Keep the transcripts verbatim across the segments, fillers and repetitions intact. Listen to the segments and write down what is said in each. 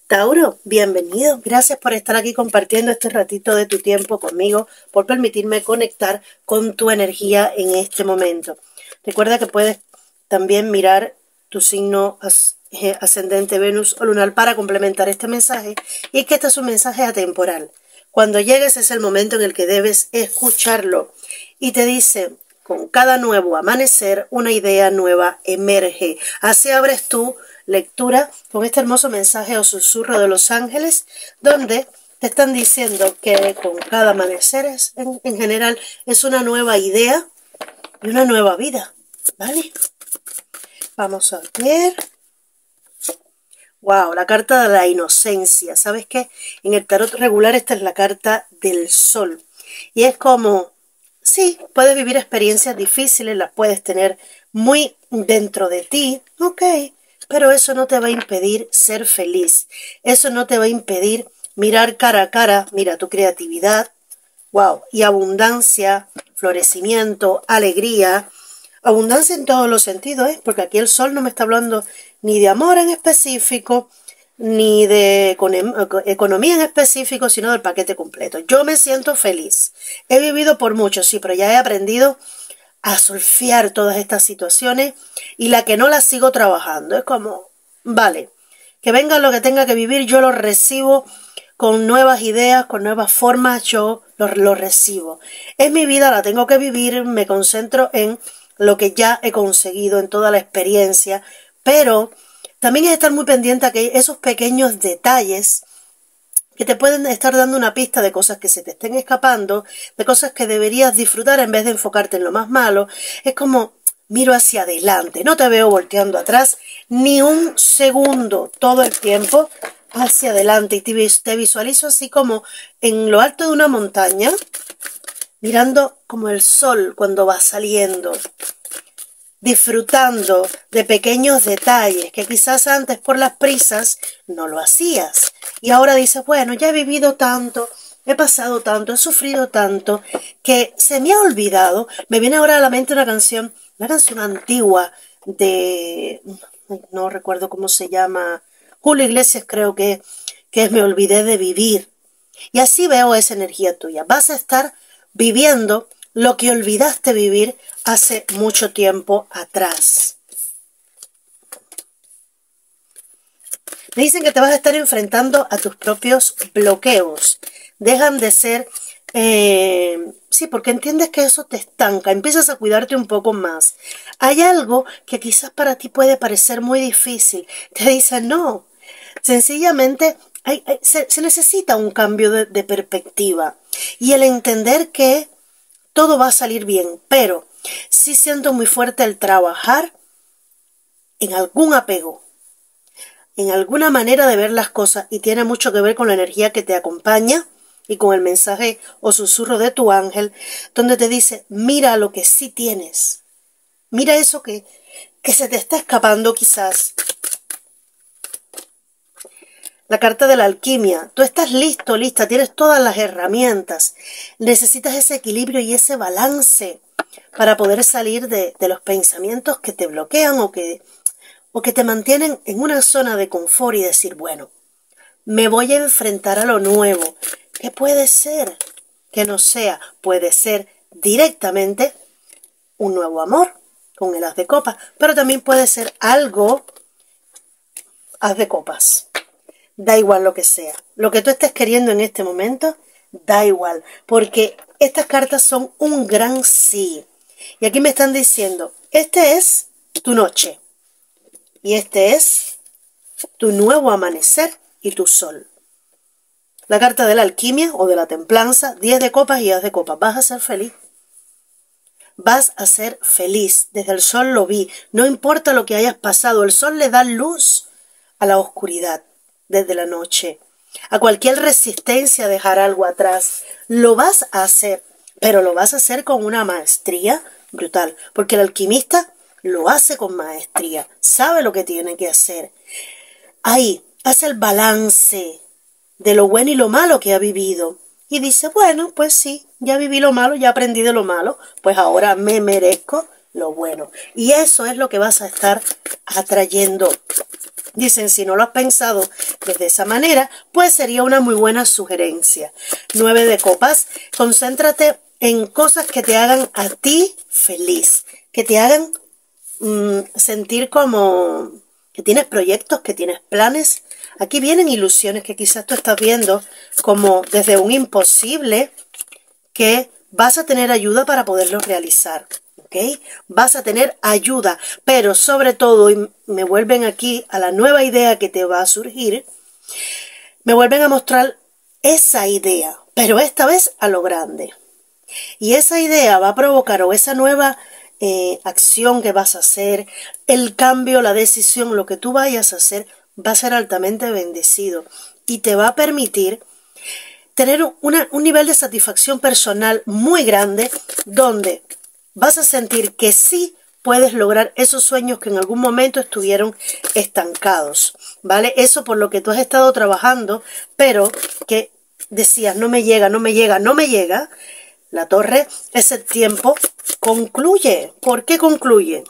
Tauro, bienvenido. Gracias por estar aquí compartiendo este ratito de tu tiempo conmigo, por permitirme conectar con tu energía en este momento. Recuerda que puedes también mirar tu signo ascendente Venus o lunar para complementar este mensaje, y que este es un mensaje atemporal. Cuando llegues es el momento en el que debes escucharlo, y te dice: con cada nuevo amanecer una idea nueva emerge. Así abres tu lectura con este hermoso mensaje o susurro de los ángeles, donde te están diciendo que con cada amanecer es, en, en general es una nueva idea y una nueva vida, ¿vale? Vamos a ver. Wow, la carta de la inocencia. ¿Sabes qué? En el tarot regular esta es la carta del sol. Y es como, sí, puedes vivir experiencias difíciles, las puedes tener muy dentro de ti, ok, pero eso no te va a impedir ser feliz. Eso no te va a impedir mirar cara a cara, mira tu creatividad, wow, y abundancia, florecimiento, alegría, abundancia en todos los sentidos, ¿eh? Porque aquí el sol no me está hablando ni de amor en específico, ni de economía en específico, sino del paquete completo. Yo me siento feliz. He vivido por mucho, sí, pero ya he aprendido a surfear todas estas situaciones, y la que no la sigo trabajando. Es como, vale, que venga lo que tenga que vivir, yo lo recibo con nuevas ideas, con nuevas formas, yo lo, lo recibo. Es mi vida, la tengo que vivir, me concentro en lo que ya he conseguido, en toda la experiencia, pero también es estar muy pendiente a que esos pequeños detalles que te pueden estar dando una pista de cosas que se te estén escapando, de cosas que deberías disfrutar en vez de enfocarte en lo más malo. Es como, miro hacia adelante, no te veo volteando atrás ni un segundo, todo el tiempo hacia adelante, y te, te visualizo así como en lo alto de una montaña, mirando como el sol cuando va saliendo, disfrutando de pequeños detalles que quizás antes por las prisas no lo hacías. Y ahora dices, bueno, ya he vivido tanto, he pasado tanto, he sufrido tanto, que se me ha olvidado. Me viene ahora a la mente una canción, una canción antigua de, no recuerdo cómo se llama, Julio Iglesias creo que, que es Me olvidé de vivir. Y así veo esa energía tuya. Vas a estar viviendo lo que olvidaste vivir hace mucho tiempo atrás. Me dicen que te vas a estar enfrentando a tus propios bloqueos. Dejan de ser... Eh, sí, porque entiendes que eso te estanca. Empiezas a cuidarte un poco más. Hay algo que quizás para ti puede parecer muy difícil. Te dicen, no. Sencillamente hay, hay, se, se necesita un cambio de, de perspectiva. Y el entender que todo va a salir bien. Pero sí siento muy fuerte el trabajar en algún apego, en alguna manera de ver las cosas, y tiene mucho que ver con la energía que te acompaña y con el mensaje o susurro de tu ángel, donde te dice, mira lo que sí tienes, mira eso que, que se te está escapando quizás. La carta de la alquimia, tú estás listo, lista, tienes todas las herramientas, necesitas ese equilibrio y ese balance para poder salir de, de los pensamientos que te bloquean o que o que te mantienen en una zona de confort, y decir, bueno, me voy a enfrentar a lo nuevo. ¿Qué puede ser? Que no sea, puede ser directamente un nuevo amor con el as de copas, pero también puede ser algo as de copas. Da igual lo que sea. Lo que tú estés queriendo en este momento, da igual, porque estas cartas son un gran sí. Y aquí me están diciendo, este es tu noche. Y este es tu nuevo amanecer y tu sol. La carta de la alquimia o de la templanza, diez de copas y as de copas. Vas a ser feliz. Vas a ser feliz. Desde el sol lo vi. No importa lo que hayas pasado. El sol le da luz a la oscuridad desde la noche. A cualquier resistencia a dejar algo atrás. Lo vas a hacer. Pero lo vas a hacer con una maestría brutal. Porque el alquimista lo hace con maestría, sabe lo que tiene que hacer. Ahí hace el balance de lo bueno y lo malo que ha vivido. Y dice, bueno, pues sí, ya viví lo malo, ya aprendí de lo malo, pues ahora me merezco lo bueno. Y eso es lo que vas a estar atrayendo. Dicen, si no lo has pensado desde esa manera, pues sería una muy buena sugerencia. Nueve de copas, concéntrate en cosas que te hagan a ti feliz, que te hagan mmm, sentir como que tienes proyectos, que tienes planes. Aquí vienen ilusiones que quizás tú estás viendo como desde un imposible, que vas a tener ayuda para poderlo realizar. ¿Okay? Vas a tener ayuda, pero sobre todo, y me vuelven aquí a la nueva idea que te va a surgir, me vuelven a mostrar esa idea, pero esta vez a lo grande. Y esa idea va a provocar, o esa nueva eh, acción que vas a hacer, el cambio, la decisión, lo que tú vayas a hacer, va a ser altamente bendecido y te va a permitir tener una, un nivel de satisfacción personal muy grande, donde vas a sentir que sí puedes lograr esos sueños que en algún momento estuvieron estancados, ¿vale? Eso por lo que tú has estado trabajando, pero que decías, no me llega, no me llega, no me llega. La torre, ese tiempo concluye. ¿Por qué concluye?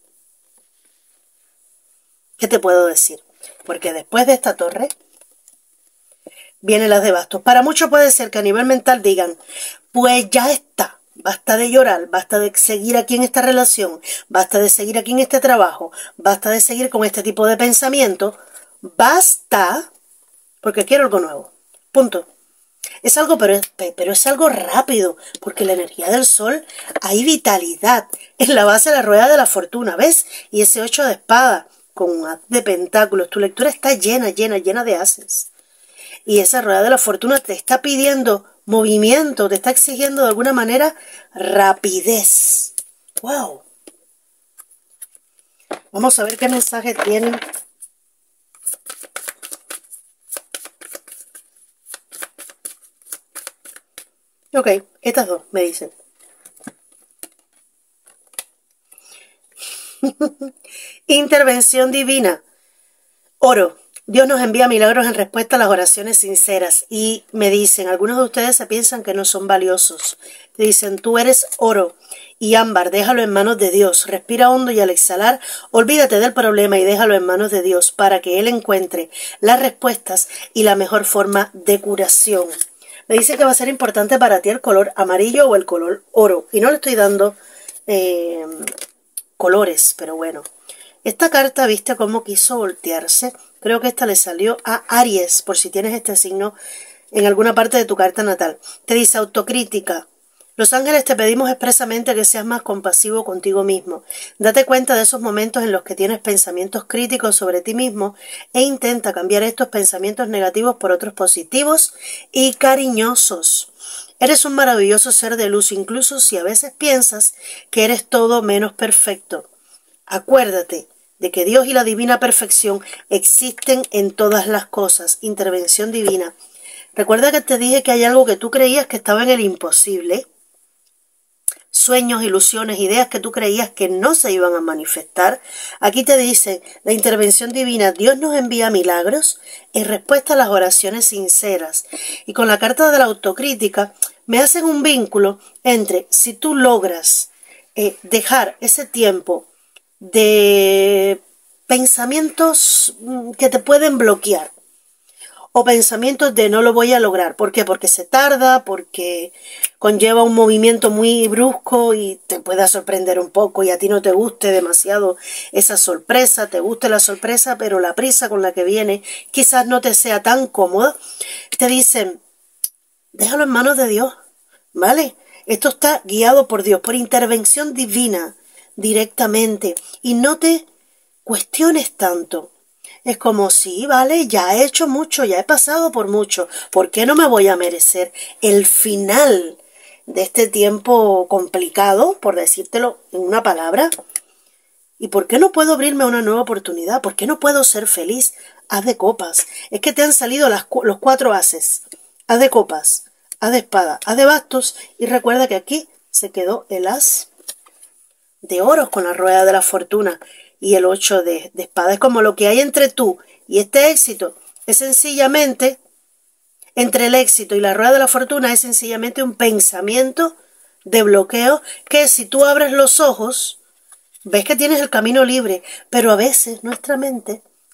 ¿Qué te puedo decir? Porque después de esta torre vienen las de bastos. Para muchos puede ser que a nivel mental digan, pues ya está. Basta de llorar, basta de seguir aquí en esta relación, basta de seguir aquí en este trabajo, basta de seguir con este tipo de pensamiento, basta, porque quiero algo nuevo, punto. Es algo, pero es, pero es algo rápido, porque la energía del sol, hay vitalidad, es la base de la rueda de la fortuna, ¿ves? Y ese ocho de espada, con un haz de pentáculos, tu lectura está llena, llena, llena de haces. Y esa rueda de la fortuna te está pidiendo movimiento, te está exigiendo de alguna manera rapidez. ¡Wow! Vamos a ver qué mensaje tienen. Ok, estas dos me dicen. Intervención divina. Oro. Dios nos envía milagros en respuesta a las oraciones sinceras. Y me dicen, algunos de ustedes se piensan que no son valiosos. Te dicen, tú eres oro y ámbar, déjalo en manos de Dios. Respira hondo y al exhalar, olvídate del problema y déjalo en manos de Dios para que Él encuentre las respuestas y la mejor forma de curación. Me dice que va a ser importante para ti el color amarillo o el color oro. Y no le estoy dando eh, colores, pero bueno. Esta carta, ¿viste cómo quiso voltearse? Creo que esta le salió a Aries, por si tienes este signo en alguna parte de tu carta natal. Te dice autocrítica. Los ángeles te pedimos expresamente que seas más compasivo contigo mismo. Date cuenta de esos momentos en los que tienes pensamientos críticos sobre ti mismo e intenta cambiar estos pensamientos negativos por otros positivos y cariñosos. Eres un maravilloso ser de luz, incluso si a veces piensas que eres todo menos perfecto. Acuérdate de que Dios y la divina perfección existen en todas las cosas. Intervención divina. Recuerda que te dije que hay algo que tú creías que estaba en el imposible. Sueños, ilusiones, ideas que tú creías que no se iban a manifestar. Aquí te dice la intervención divina. Dios nos envía milagros en respuesta a las oraciones sinceras. Y con la carta de la autocrítica me hacen un vínculo entre si tú logras eh, dejar ese tiempo de pensamientos que te pueden bloquear o pensamientos de no lo voy a lograr. ¿Por qué? Porque se tarda, porque conlleva un movimiento muy brusco y te pueda sorprender un poco y a ti no te guste demasiado esa sorpresa, te guste la sorpresa, pero la prisa con la que viene quizás no te sea tan cómoda. Te dicen, déjalo en manos de Dios, ¿vale? Esto está guiado por Dios, por intervención divina, directamente, y no te cuestiones tanto. Es como, sí, vale, ya he hecho mucho, ya he pasado por mucho, ¿por qué no me voy a merecer el final de este tiempo complicado, por decírtelo en una palabra? ¿Y por qué no puedo abrirme a una nueva oportunidad? ¿Por qué no puedo ser feliz? Haz de copas. Es que te han salido las, los cuatro haces. Haz de copas, haz de espada, haz de bastos, y recuerda que aquí se quedó el as de oros con la rueda de la fortuna y el ocho de, de espada. Es como lo que hay entre tú y este éxito es sencillamente, entre el éxito y la rueda de la fortuna es sencillamente un pensamiento de bloqueo que si tú abres los ojos ves que tienes el camino libre, pero a veces nuestra mente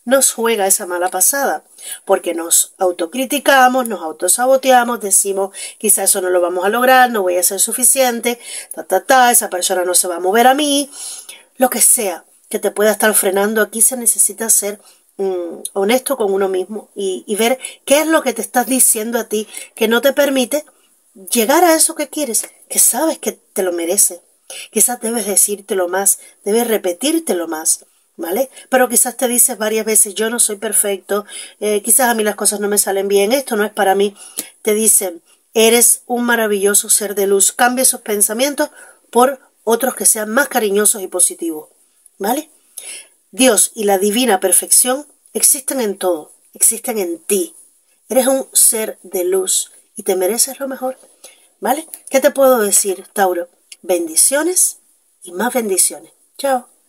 nos juega esa mala pasada, porque nos autocriticamos, nos autosaboteamos, decimos, quizás eso no lo vamos a lograr, no voy a ser suficiente, ta, ta, ta, esa persona no se va a mover a mí, lo que sea que te pueda estar frenando. Aquí se necesita ser mm, honesto con uno mismo y, y ver qué es lo que te estás diciendo a ti que no te permite llegar a eso que quieres, que sabes que te lo mereces. Quizás debes decírtelo más, debes repetírtelo más, ¿vale? Pero quizás te dices varias veces, yo no soy perfecto, eh, quizás a mí las cosas no me salen bien, esto no es para mí. Te dicen, eres un maravilloso ser de luz. Cambia esos pensamientos por otros que sean más cariñosos y positivos, ¿vale? Dios y la divina perfección existen en todo, existen en ti. Eres un ser de luz y te mereces lo mejor, ¿vale? ¿Qué te puedo decir, Tauro? Bendiciones y más bendiciones. Chao.